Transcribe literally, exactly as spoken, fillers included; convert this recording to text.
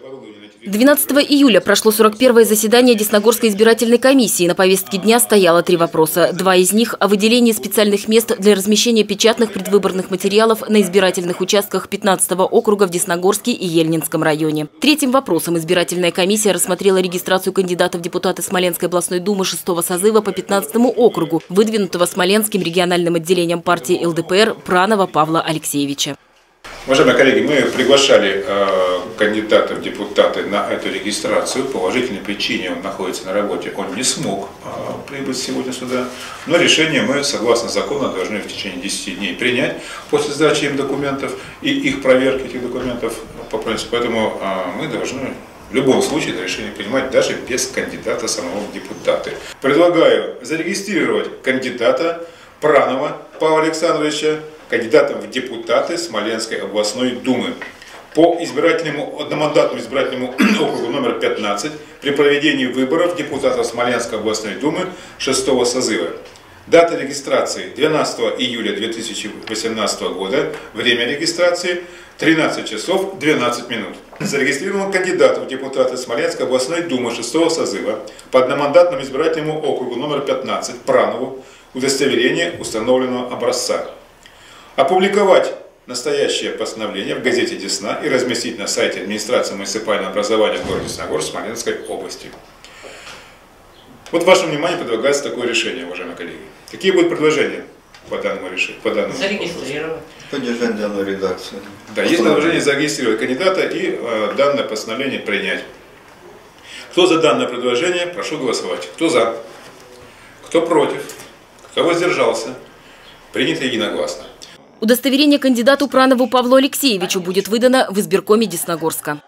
двенадцатого июля прошло сорок первое заседание Десногорской избирательной комиссии. На повестке дня стояло три вопроса. Два из них о выделении специальных мест для размещения печатных предвыборных материалов на избирательных участках пятнадцатого округа в Десногорске и Ельнинском районе. Третьим вопросом избирательная комиссия рассмотрела регистрацию кандидата в депутаты Смоленской областной думы шестого созыва по пятнадцатому округу, выдвинутого Смоленским региональным отделением партии эл дэ пэ эр Пранова Павла Алексеевича. Уважаемые коллеги, мы приглашали э, кандидата в депутаты на эту регистрацию. По уважительной причине он находится на работе, он не смог э, прибыть сегодня сюда. Но решение мы, согласно закону, должны в течение десяти дней принять после сдачи им документов и их проверки этих документов по принципу. Поэтому э, мы должны в любом случае это решение принимать даже без кандидата самого в депутаты. Предлагаю зарегистрировать кандидата Пранова Павла Александровича кандидатом в депутаты Смоленской областной думы по избирательному, одномандатному избирательному округу номер пятнадцать при проведении выборов депутатов Смоленской областной думы шестого созыва. Дата регистрации двенадцатого июля две тысячи восемнадцатого года. Время регистрации тринадцать часов двенадцать минут. Зарегистрирован кандидат в депутаты Смоленской областной думы шестого созыва по одномандатному избирательному округу номер пятнадцать Пранову удостоверение установленного образца. Опубликовать настоящее постановление в газете «Десна» и разместить на сайте администрации муниципального образования в городе Десногорск Смоленской области. Вот вашему вниманию предлагается такое решение, уважаемые коллеги. Какие будут предложения по данному решению? По данному зарегистрировать. Поддержать данную редакцию. Да, есть предложение зарегистрировать кандидата и э, данное постановление принять. Кто за данное предложение, прошу голосовать. Кто за? Кто против? Кто воздержался? Принято единогласно. Удостоверение кандидату Пранову Павлу Алексеевичу будет выдано в избиркоме Десногорска.